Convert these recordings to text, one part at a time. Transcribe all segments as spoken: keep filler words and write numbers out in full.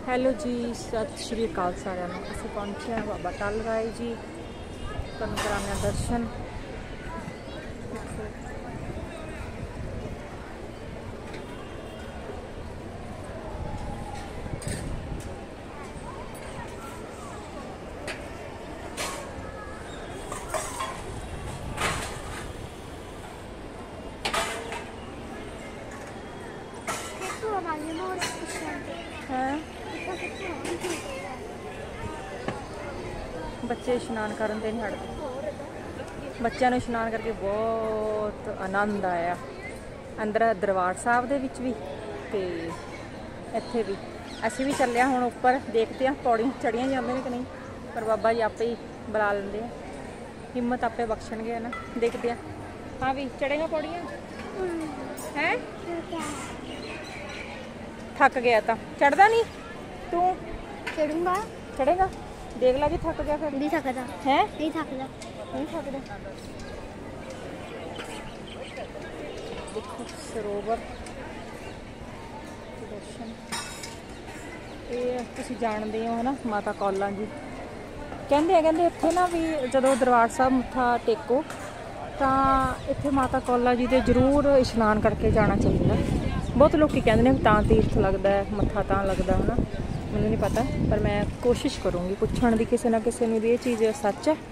Hello ਜੀ, ਸਤਿ ਸ਼੍ਰੀ ਅਕਾਲ ਸਾਰਿਆਂ ਨੂੰ। ਅਸੀਂ ਪਹੁੰਚੇ ਹਾਂ ਬਾਬਾ ਟਲ ਰਾਏ ਜੀ, ਤੁਹਾਨੂੰ ਕਰਾਉਂਦੇ ਹਾਂ ਦਰਸ਼ਨ। ਹੈ ਬੱਚੇ ਇਸ਼ਨਾਨ ਕਰਨ ਤੇ ਨਹੀਂ ਹਟਦੇ। ਬੱਚਿਆਂ ਨੂੰ ਇਸ਼ਨਾਨ ਕਰਕੇ ਬਹੁਤ ਆਨੰਦ ਆਇਆ। ਅੰਦਰ ਦਰਬਾਰ ਸਾਹਿਬ ਦੇ ਵਿੱਚ ਵੀ ਤੇ ਇੱਥੇ ਵੀ। ਅਸੀਂ ਵੀ ਚੱਲਿਆ ਹੁਣ ਉੱਪਰ, ਦੇਖਦੇ ਹਾਂ ਪੌੜੀਆਂ ਚੜੀਆਂ ਜਾਂਦੇ ਨੇ ਕਿ ਨਹੀਂ, ਪਰ ਬਾਬਾ ਜੀ ਆਪੇ ਹੀ ਬੁਲਾ ਲੈਂਦੇ ਆ, ਹਿੰਮਤ ਆਪੇ ਬਖਸ਼ਣਗੇ ਨਾ। ਦੇਖਦੇ ਹਾਂ। ਹਾਂ ਵੀ ਚੜੇਗਾ ਪੌੜੀਆਂ ਹੈ? थक गया था, चढ़दा नहीं तू? चढ़ूंगा। चढ़ेगा? देख ला जी, थक गया फिर। नहीं थकदा है? नहीं थकदा नहीं थकदा। देखो सरोवर दर्शन ये तुसीं जाणदे हो है ना, माता कौला जी कहंदे आ, कहंदे इत्थे ना भी जदों दरबार साहब मत्था टेको तां इत्थे माता कौला जी दे जरूर इशनान करके जाना चाहिए। बहुत लोग कहते हैं तां तीर्थ लगता है, मत्था तां लगता है ना, मैनूं नहीं पता, पर मैं कोशिश करूँगी पुछण दी किसी ना किसी ने भी ये चीज़ सच है।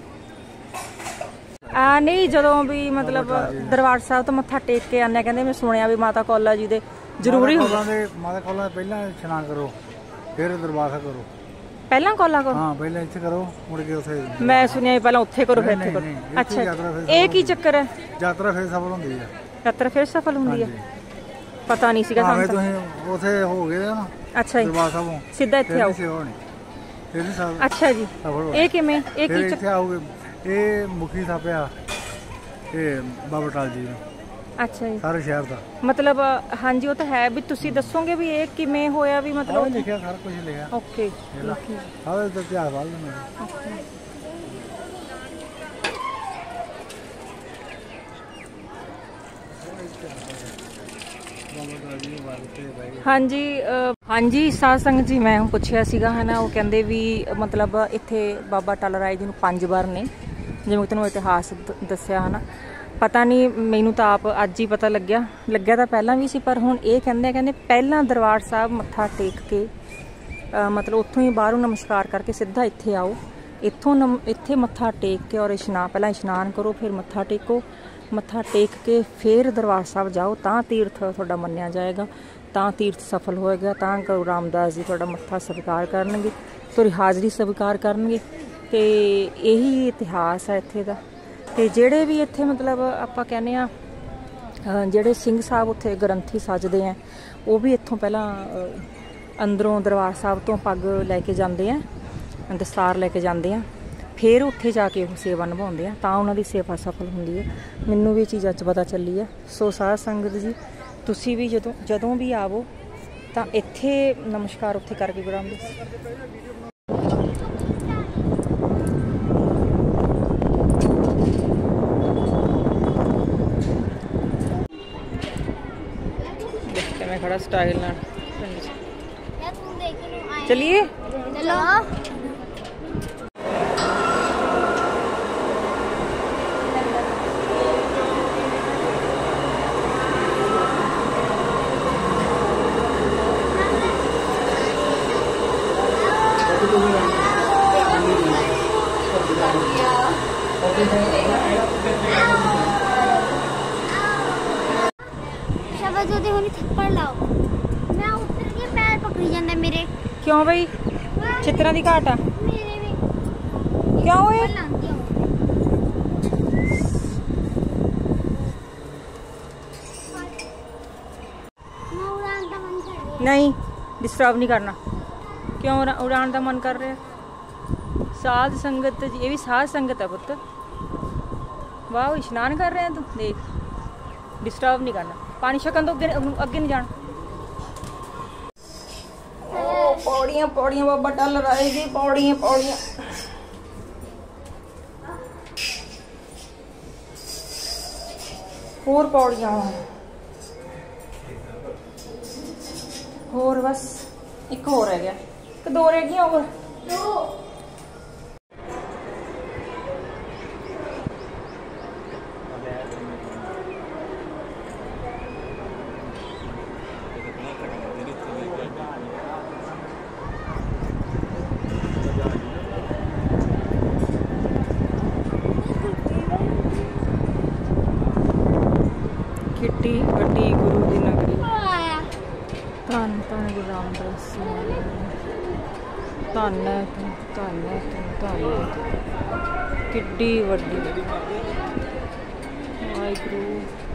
आ नहीं जदों भी मतलब दरबार साहब तो मत्था टेक के आने, कहते मैं सुनिया भी माता कौला जी दे जरूरी होंदा। माता कौला पहला इशनान करो, फिर दरबार साहब करो। पहला कौला करो? हाँ पहले इत्थे करो, मुड़ के उथे। मैं सुनिया पहला उत्थे करो फिर इत्थे करो। अच्छा, एक ही चक्कर है? यात्रा फिर सफल होंदी है। यात्रा फिर सफल होंदी है? पता नहीं सीगा ਸਾਨੂੰ ਤੁਸੀਂ ਉਥੇ ਹੋ ਗਏ ਨਾ। ਅੱਛਾ ਜੀ, ਦਰਬਾਰ ਸਾਹਿਬੋਂ ਸਿੱਧਾ ਇੱਥੇ ਆਓ। ਫਿਰ ਵੀ ਸਾਹਿਬ। ਅੱਛਾ ਜੀ, ਇਹ ਕਿਵੇਂ? ਇਹ ਕੀ ਇੱਥੇ ਆਓਗੇ? ਇਹ ਮੁਖੀ ਸਾਹਿਬ ਆ, ਇਹ ਬਾਬਾ ਟਲ ਜੀ। ਅੱਛਾ ਜੀ, ਸਾਰੇ ਸ਼ਹਿਰ ਦਾ ਮਤਲਬ। ਹਾਂਜੀ ਉਹ ਤਾਂ ਹੈ ਵੀ ਤੁਸੀਂ ਦੱਸੋਗੇ ਵੀ ਇਹ ਕਿਵੇਂ ਹੋਇਆ ਵੀ ਮਤਲਬ? ਲਿਖਿਆ ਸਾਰਾ ਕੁਝ ਲਿਖਿਆ। ਓਕੇ, ਸਾਰੇ ਦਾ ਇਤਿਹਾਸ ਬਾਲ ਦਿੰਦੇ। ਹਾਂਜੀ ਹਾਂਜੀ ਸਾਧ ਸੰਗਤ ਜੀ, ਮੈਂ ਪੁੱਛਿਆ ਸੀਗਾ ਹੈ ਨਾ, ਉਹ ਕਹਿੰਦੇ ਵੀ ਮਤਲਬ ਇੱਥੇ ਬਾਬਾ ਟਲ ਰਾਏ ਜੀ ਨੂੰ ਪੰਜ ਵਾਰ ਨੇ, ਜਿਵੇਂ ਤੁਹਾਨੂੰ ਇਤਿਹਾਸ ਦੱਸਿਆ ਹੈ ਨਾ। ਪਤਾ ਨਹੀਂ, ਮੈਨੂੰ ਤਾਂ ਆਪ ਅੱਜ ਹੀ ਪਤਾ ਲੱਗਿਆ। ਲੱਗਿਆ ਤਾਂ ਪਹਿਲਾਂ ਵੀ ਸੀ, ਪਰ ਹੁਣ ਇਹ ਕਹਿੰਦੇ ਕਹਿੰਦੇ ਪਹਿਲਾਂ ਦਰਬਾਰ ਸਾਹਿਬ ਮੱਥਾ ਟੇਕ ਕੇ ਮਤਲਬ ਉੱਥੋਂ ਹੀ ਬਾਹਰੋਂ ਨਮਸਕਾਰ ਕਰਕੇ ਸਿੱਧਾ ਇੱਥੇ ਆਓ। ਇੱਥੋਂ ਨਮ ਇੱਥੇ ਮੱਥਾ ਟੇਕ ਕੇ ਔਰ ਇਸ਼ਨਾਨ, ਪਹਿਲਾਂ ਇਸ਼ਨਾਨ ਕਰੋ, ਫਿਰ ਮੱਥਾ ਟੇਕੋ। ਮੱਥਾ ਟੇਕ ਕੇ ਫਿਰ ਦਰਬਾਰ ਸਾਹਿਬ ਜਾਓ, ਤਾਂ ਤੀਰਥ ਤੁਹਾਡਾ ਮੰਨਿਆ ਜਾਏਗਾ, ਤਾਂ ਤੀਰਥ ਸਫਲ ਹੋਏਗਾ, ਤਾਂ ਗੁਰੂ ਰਾਮਦਾਸ ਜੀ ਤੁਹਾਡਾ ਮੱਥਾ ਸਵੀਕਾਰ ਕਰਨਗੇ, ਤੁਹਾਡੀ ਹਾਜ਼ਰੀ ਸਵੀਕਾਰ ਕਰਨਗੇ। ਅਤੇ ਇਹੀ ਇਤਿਹਾਸ ਹੈ ਇੱਥੇ ਦਾ। ਅਤੇ ਜਿਹੜੇ ਵੀ ਇੱਥੇ ਮਤਲਬ ਆਪਾਂ ਕਹਿੰਦੇ ਹਾਂ ਜਿਹੜੇ ਸਿੰਘ ਸਾਹਿਬ ਉੱਥੇ ਗ੍ਰੰਥੀ ਸੱਜਦੇ ਆ, ਉਹ ਵੀ ਇੱਥੋਂ ਪਹਿਲਾਂ ਅੰਦਰੋਂ ਦਰਬਾਰ ਸਾਹਿਬ ਤੋਂ ਪੱਗ ਲੈ ਕੇ ਜਾਂਦੇ ਆ, ਦਸਤਾਰ ਲੈ ਕੇ ਜਾਂਦੇ ਆ, ਫਿਰ ਉੱਥੇ ਜਾ ਕੇ ਉਹ ਸੇਵਾ ਨਿਭਾਉਂਦੇ ਆ, ਤਾਂ ਉਹਨਾਂ ਦੀ ਸੇਵਾ ਸਫਲ ਹੁੰਦੀ ਹੈ। ਮੈਨੂੰ ਵੀ ਇਹ ਚੀਜ਼ ਅੱਜ ਪਤਾ ਚੱਲੀ ਹੈ। ਸੋ ਸਾਧ ਸੰਗਤ ਜੀ, ਤੁਸੀਂ ਵੀ ਜਦੋਂ ਜਦੋਂ ਵੀ ਆਵੋ ਤਾਂ ਇੱਥੇ ਨਮਸਕਾਰ ਉੱਥੇ ਕਰਕੇ ਗੁਰੂ ਰਾਮਦਾਸ। देख के मैं खड़ा स्टाइल ना। चलिए चलो। थप्पड़ लाओ, मैं उतर के पैर पकड़ी जाने मेरे। क्यों भाई? चित्रा दी घाट आ मेरे भी क्यों होए? नहीं, डिस्टर्ब नहीं करना। क्यों उड़ान का मन कर रहा? साध संगत जी, ये भी साध संगत है पुत्र। वाह, इशनान कर रहे हैं तुम, देख। डिस्टर्ब नहीं करना, पानी छकन तो अगे अगे नहीं जाना। पौड़ियां पौड़ियां बाबा टल राए जी, पौड़ियां पौड़ियां। होर पौड़ियां होर बस एक होर रह गया। कि दो रह गई और किड्डी वड्डी गुरु दी नगरी धन धन गुरु रामदास धन है तू धन है तू धन है तू किड्डी वड्डी वाहिगुरू।